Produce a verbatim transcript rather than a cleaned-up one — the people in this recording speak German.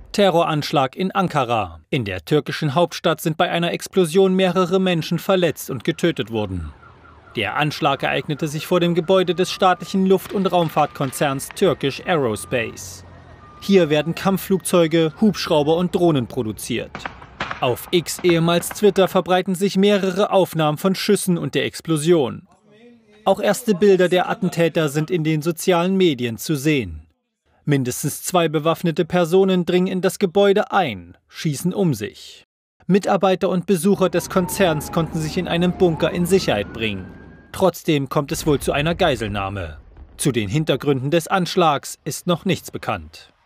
Terroranschlag in Ankara. In der türkischen Hauptstadt sind bei einer Explosion mehrere Menschen verletzt und getötet worden. Der Anschlag ereignete sich vor dem Gebäude des staatlichen Luft- und Raumfahrtkonzerns Turkish Aerospace. Hier werden Kampfflugzeuge, Hubschrauber und Drohnen produziert. Auf X, ehemals Twitter, verbreiten sich mehrere Aufnahmen von Schüssen und der Explosion. Auch erste Bilder der Attentäter sind in den sozialen Medien zu sehen. Mindestens zwei bewaffnete Personen dringen in das Gebäude ein, schießen um sich. Mitarbeiter und Besucher des Konzerns konnten sich in einem Bunker in Sicherheit bringen. Trotzdem kommt es wohl zu einer Geiselnahme. Zu den Hintergründen des Anschlags ist noch nichts bekannt.